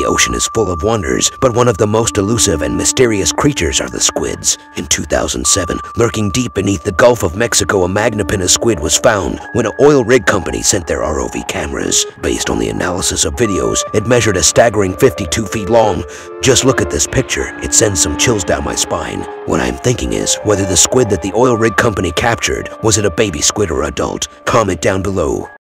The ocean is full of wonders, but one of the most elusive and mysterious creatures are the squids. In 2007, lurking deep beneath the Gulf of Mexico, a Magnapinna squid was found when an oil rig company sent their ROV cameras. Based on the analysis of videos, it measured a staggering 52 feet long. Just look at this picture, it sends some chills down my spine. What I'm thinking is whether the squid that the oil rig company captured, was it a baby squid or adult? Comment down below.